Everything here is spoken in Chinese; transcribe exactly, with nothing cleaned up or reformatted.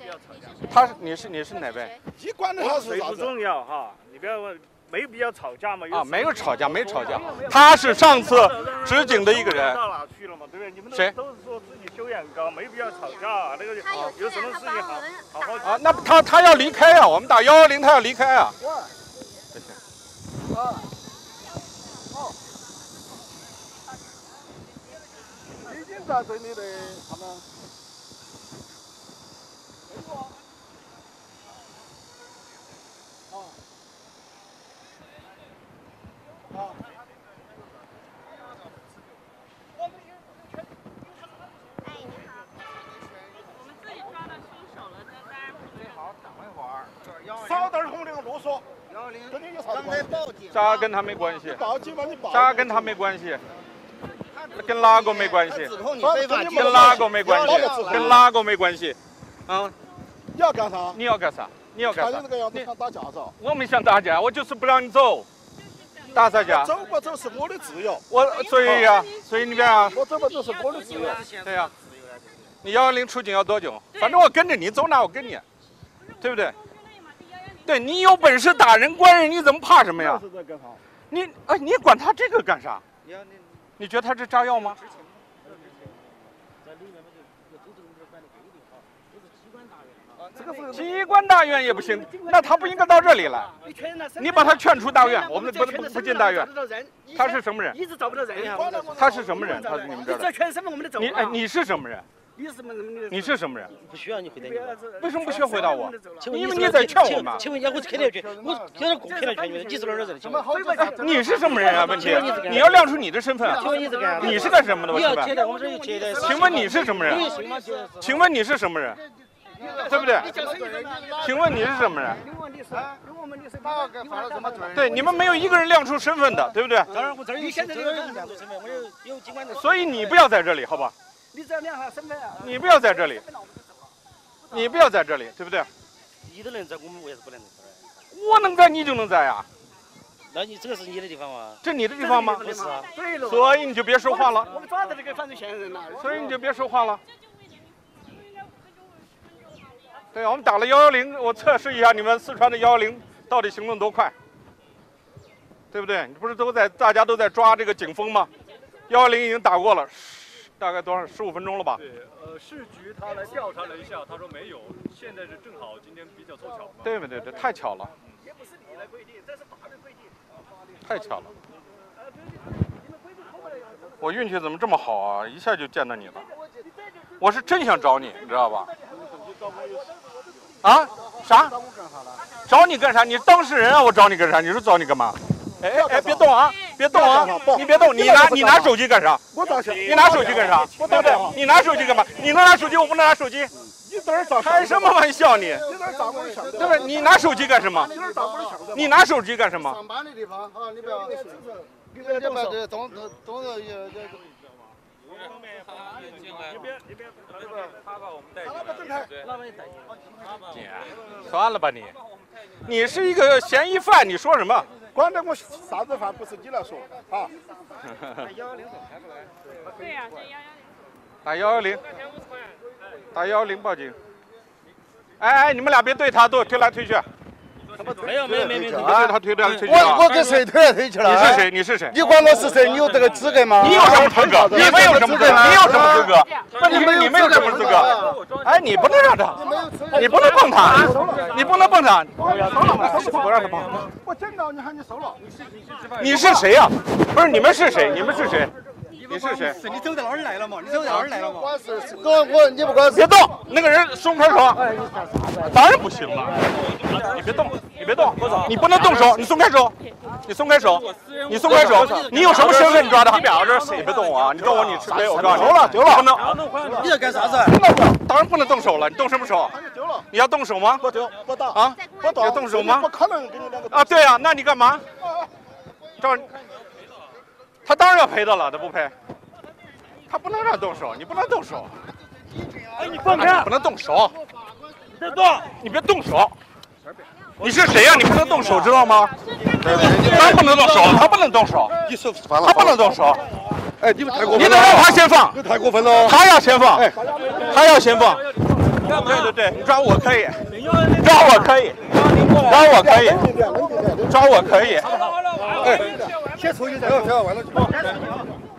他是你是你是哪位？ 你管的他是啥子？ 不重要哈，你不要问，没必要吵架嘛。 啊，没有吵架，没吵架。他是上次执警的一个人。 到哪去了嘛？对不对？你们谁都是说自己修养高，没必要吵架。那个有什么事情好好好啊？那他他要离开啊，我们打幺幺零，他要离开啊。不行。 啊。好。已经在这里的他们。 少点红领啰嗦，跟你有啥关系？ 这跟他没关系。 报警吧，你报。 这跟他没关系，跟哪个没关系？ 跟哪个没关系？跟哪个没关系？嗯。 你要干啥？ 你要干啥？你要干啥？ 看你这个样子想打架噻？ 我没想打架，我就是不让你走。打啥架？ 走不走是我的自由。 我随意呀，随你便啊。 我走不走是我的自由。 对呀。你幺幺零出警要多久？反正我跟着你走哪我跟你，对不对？ 对你有本事打人关人，你怎么怕什么呀？你哎，你管他这个干啥？你觉得他是炸药吗？机关大院也不行，那他不应该到这里来。你把他劝出大院，我们不不不进大院。他是什么人？ 一直找不到人呀。 他是什么人？他是你们这儿的。 你这全身份我们都走了。 你哎，你是什么人？ 你是什么人？ 你是什么人？ 不需要你回答你。 为什么不需要回答我？ 因为你在劝我嘛。 请问一下，我开了句，我有点过开了句，你是哪儿人？请问。 你是什么人啊？问题，你要亮出你的身份。 请问你是干？ 你是干什么的？ 你要接待我们这里接待。 请问你是什么人？请问你是什么人？对不对？请问你是什么人？对，你们没有一个人亮出身份的，对不对？ 当然，我这儿有现在这个亮出身份，我有有警官的。 所以你不要在这里，好吧？ 你只要亮下身份啊！ 你不要在这里，你不要在这里，对不对？ 你都能在，我们为啥不能在？ 我能在，你就能在呀。 那你这个是你的地方吗？ 这你的地方吗？ 不是啊。 对了。 所以你就别说话了。 我们抓的这个犯罪嫌疑人了。 所以你就别说话了。对，我们打了幺幺零，我测试一下你们四川的幺幺零到底行动多快，对不对？你不是都在大家都在抓这个警风吗？幺幺零已经打过了。 大概多少？十五分钟了吧？ 对，呃，市局他来调查了一下，他说没有。现在是正好今天比较凑巧嘛。 对不对？对，太巧了。 也不是你来规定，这是法律规定。 太巧了。我运气怎么这么好啊？一下就见到你了。我是真想找你，你知道吧？啊？啥？找你干啥？你当事人啊！我找你干啥？你说找你干嘛？ 哎哎，别动啊！别动啊！你别动！你拿你拿手机干啥？ 我咋想？ 你拿手机干啥？对不对？你拿手机干嘛？你能拿手机，我不能拿手机。 你在这儿咋？ 开什么玩笑你？ 你在这儿砸我的相？ 对不对？你拿手机干什么？ 你在这儿砸我的相？ 你拿手机干什么？ 上班的地方啊，你不要， 你不要动手。 动动动也。 你别你别，他把我们带进来，对， 那我也带进姐，算了吧你，你是一个嫌疑犯，你说什么？ 管他我啥子犯，不是你来说啊。 幺幺零总开出来。 对呀，这幺幺零。 打幺幺零。打幺幺零报警。哎哎，你们俩别对他，都推来推去。 没有没有没有没有， 啊，他推来推去。 我我跟谁推来推去了？ 你是谁？你是谁？ 你管我是谁？你有这个资格吗？ 你有什么资格？你们有什么资格？你有什么资格？问题是你们有什么资格？哎，你不能让他，你不能碰他，你不能碰他。我让他碰。 我捡到你喊你收了。 你是谁呀？不是你们是谁？你们是谁？你是谁？ 是你走到哪儿来了嘛？你走到哪儿来了嘛？ 我是我我你不管。 别动，那个人松开手。当然不行了，你别动，你别动，你不能动手，你松开手，你松开手，你松开手，你有什么身份？你抓他？你别动我啊！你动我，你吃亏！我告诉你， 丢了丢了， 不能。 你在干啥子？ 当然不能动手了，你动什么手？ 丢了。 你要动手吗？ 不丢，不打啊！ 不打， 要动手吗？ 不可能跟你两个啊！对呀，那你干嘛？照，他当然要赔的了，他不赔。他不能让动手，你不能动手。 哎，你放开！ 不能动手。 别动！ 你别动手。你是谁呀？你不能动手，知道吗？他不能动手，他不能动手。 你手犯了， 他不能动手。 哎，你们太过分了！ 你得让他先放。 你太过分了！ 他要先放。他要先放。 对对对，你抓我可以，抓我可以，抓我可以，抓我可以。 先出去再说，完了就。